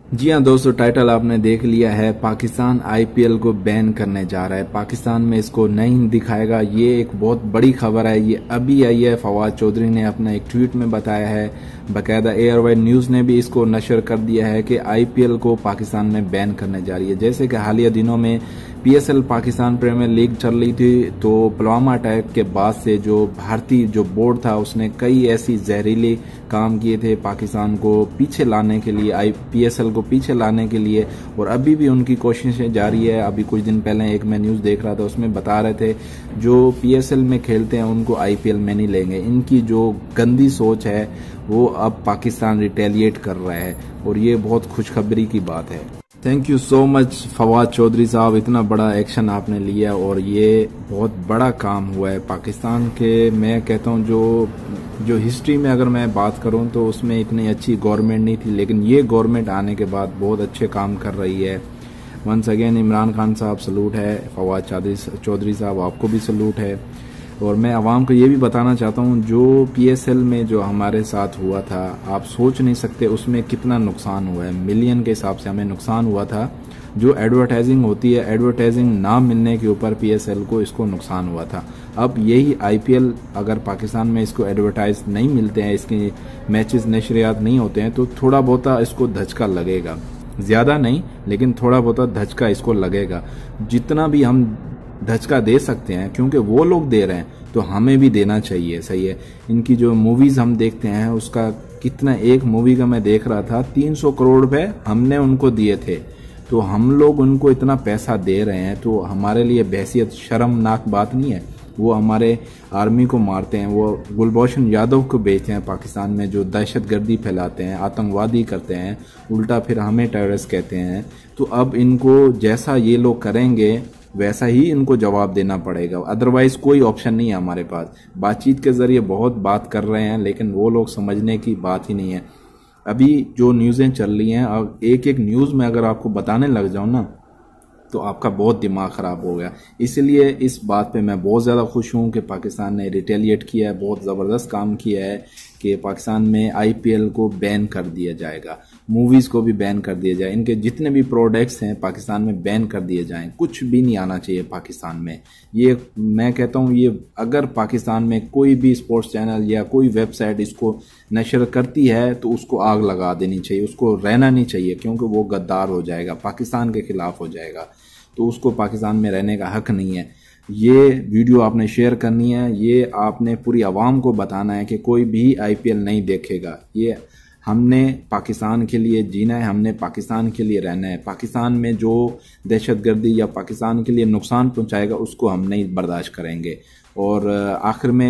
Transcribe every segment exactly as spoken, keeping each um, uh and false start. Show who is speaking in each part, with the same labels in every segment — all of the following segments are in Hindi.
Speaker 1: जी हाँ दोस्तों, टाइटल आपने देख लिया है। पाकिस्तान आईपीएल को बैन करने जा रहा है, पाकिस्तान में इसको नहीं दिखाएगा। ये एक बहुत बड़ी खबर है, ये अभी आई है। फवाद चौधरी ने अपना एक ट्वीट में बताया है, बाकायदा एयरवाइड न्यूज ने भी इसको नशर कर दिया है कि आईपीएल को पाकिस्तान में बैन करने जा रही है। जैसे कि हालिया दिनों में पीएसएल पाकिस्तान प्रीमियर लीग चल रही थी, तो पुलवामा अटैक के बाद से जो भारतीय जो बोर्ड था उसने कई ऐसी जहरीली काम किए थे पाकिस्तान को पीछे लाने के लिए, आई पीएसएल को पीछे लाने के लिए, और अभी भी उनकी कोशिशें जारी है। अभी कुछ दिन पहले एक मैं न्यूज देख रहा था, उसमें बता रहे थे जो पीएसएल में खेलते हैं उनको आईपीएल में नहीं लेंगे। इनकी जो गंदी सोच है वो अब पाकिस्तान रिटेलिएट कर रहा है, और ये बहुत खुशखबरी की बात है। Thank you so much Fawad Chaudhry sahab, इतना बड़ा एक्शन आपने लिया और ये बहुत बड़ा काम हुआ है पाकिस्तान के। मैं कहता हूँ जो जो हिस्ट्री में अगर मैं बात करूँ तो उसमें इतनी अच्छी गवर्नमेंट नहीं थी, लेकिन ये गवर्नमेंट आने के बाद बहुत अच्छे काम कर रही है। वंस अगेन इमरान खान साहब सलूट है, फवाद चौधरी साहब आपको भी सलूट है। और मैं आवाम को ये भी बताना चाहता हूँ, जो पीएसएल में जो हमारे साथ हुआ था, आप सोच नहीं सकते उसमें कितना नुकसान हुआ है। मिलियन के हिसाब से हमें नुकसान हुआ था। जो एडवर्टाइजिंग होती है, एडवर्टाइजिंग ना मिलने के ऊपर पीएसएल को इसको नुकसान हुआ था। अब यही आईपीएल अगर पाकिस्तान में इसको एडवर्टाइज नहीं मिलते हैं, इसके मैचेस नशरियात नहीं होते हैं, तो थोड़ा बहुता इसको धचका लगेगा। ज्यादा नहीं, लेकिन थोड़ा बहुता धचका इसको लगेगा। जितना भी हम धचका दे सकते हैं, क्योंकि वो लोग दे रहे हैं तो हमें भी देना चाहिए। सही है। इनकी जो मूवीज हम देखते हैं उसका कितना, एक मूवी का मैं देख रहा था तीन सौ करोड़ रुपए हमने उनको दिए थे, तो हम लोग उनको इतना पैसा दे रहे हैं, तो हमारे लिए बहसियत शर्मनाक बात नहीं है। वो हमारे आर्मी को मारते हैं, वो गुलभूषण यादव को बेचते हैं पाकिस्तान में, जो दहशतगर्दी फैलाते हैं, आतंकवादी करते हैं, उल्टा फिर हमें टेररिस्ट कहते हैं। तो अब इनको जैसा ये लोग करेंगे वैसा ही इनको जवाब देना पड़ेगा, अदरवाइज कोई ऑप्शन नहीं है हमारे पास। बातचीत के जरिए बहुत बात कर रहे हैं, लेकिन वो लोग समझने की बात ही नहीं है। अभी जो न्यूज़ें चल रही हैं, और एक एक न्यूज़ में अगर आपको बताने लग जाऊं ना तो आपका बहुत दिमाग खराब हो गया। इसलिए इस बात पे मैं बहुत ज़्यादा खुश हूँ कि पाकिस्तान ने रिटेलिएट किया है, बहुत ज़बरदस्त काम किया है कि पाकिस्तान में आईपीएल को बैन कर दिया जाएगा, मूवीज़ को भी बैन कर दिया जाए, इनके जितने भी प्रोडक्ट्स हैं पाकिस्तान में बैन कर दिए जाएं। कुछ भी नहीं आना चाहिए पाकिस्तान में। ये मैं कहता हूँ, ये अगर पाकिस्तान में कोई भी स्पोर्ट्स चैनल या कोई वेबसाइट इसको नशर करती है तो उसको आग लगा देनी चाहिए, उसको रहना नहीं चाहिए, क्योंकि वो गद्दार हो जाएगा, पाकिस्तान के खिलाफ हो जाएगा, तो उसको पाकिस्तान में रहने का हक नहीं है। ये वीडियो आपने शेयर करनी है, ये आपने पूरी आवाम को बताना है कि कोई भी आईपीएल नहीं देखेगा। ये हमने पाकिस्तान के लिए जीना है, हमने पाकिस्तान के लिए रहना है। पाकिस्तान में जो दहशतगर्दी या पाकिस्तान के लिए नुकसान पहुंचाएगा उसको हम नहीं बर्दाश्त करेंगे। और आखिर में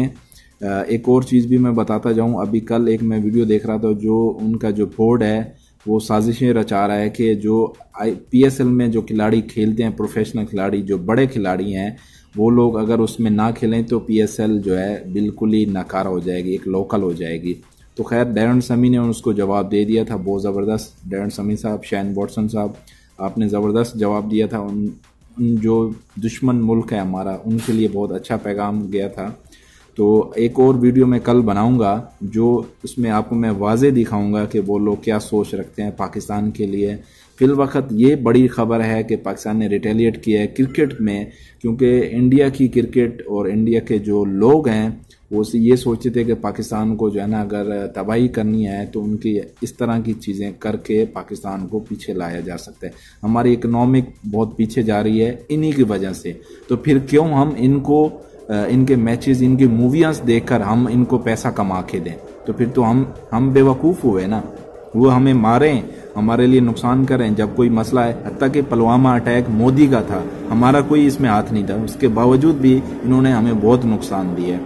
Speaker 1: एक और चीज़ भी मैं बताता जाऊं, अभी कल एक मैं वीडियो देख रहा था, जो उनका जो बोर्ड है वो साजिशें रचा रहा है कि जो पीएसएल में जो खिलाड़ी खेलते हैं, प्रोफेशनल खिलाड़ी, जो बड़े खिलाड़ी हैं, वो लोग अगर उसमें ना खेलें तो पीएसएल जो है बिल्कुल ही नाकारा हो जाएगी, एक लोकल हो जाएगी। तो खैर डैरन समी ने उसको जवाब दे दिया था, बहुत ज़बरदस्त। डैरन समी साहब, शैन वॉटसन साहब, आपने ज़बरदस्त जवाब दिया था। उन, उन जो दुश्मन मुल्क है हमारा, उनके लिए बहुत अच्छा पैगाम गया था। तो एक और वीडियो मैं कल बनाऊंगा, जो उसमें आपको मैं वाज़े दिखाऊंगा कि वो लोग क्या सोच रखते हैं पाकिस्तान के लिए। फिल वक्त ये बड़ी खबर है कि पाकिस्तान ने रिटेलिएट किया है क्रिकेट में, क्योंकि इंडिया की क्रिकेट और इंडिया के जो लोग हैं वो ये सोचते थे कि पाकिस्तान को जो है ना अगर तबाही करनी है तो उनकी इस तरह की चीज़ें करके पाकिस्तान को पीछे लाया जा सकता है। हमारी इकोनॉमिक बहुत पीछे जा रही है इन्हीं की वजह से, तो फिर क्यों हम इनको इनके मैचेस, इनकी मूवियाँ देखकर हम इनको पैसा कमा के दें? तो फिर तो हम हम बेवकूफ़ हुए ना। वो हमें मारें, हमारे लिए नुकसान करें जब कोई मसला है। हत्ता कि पुलवामा अटैक मोदी का था, हमारा कोई इसमें हाथ नहीं था, उसके बावजूद भी इन्होंने हमें बहुत नुकसान दिया।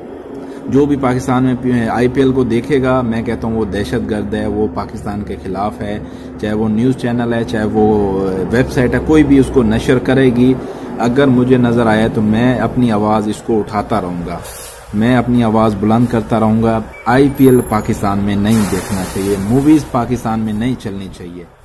Speaker 1: जो भी पाकिस्तान में आईपीएल को देखेगा, मैं कहता हूँ वो दहशतगर्द है, वो पाकिस्तान के खिलाफ है। चाहे वो न्यूज़ चैनल है, चाहे वो वेबसाइट है, कोई भी उसको नशर करेगी, अगर मुझे नज़र आया तो मैं अपनी आवाज़ इसको उठाता रहूँगा, मैं अपनी आवाज़ बुलंद करता रहूँगा। आईपीएल पाकिस्तान में नहीं देखना चाहिए, मूवीज़ पाकिस्तान में नहीं चलनी चाहिए।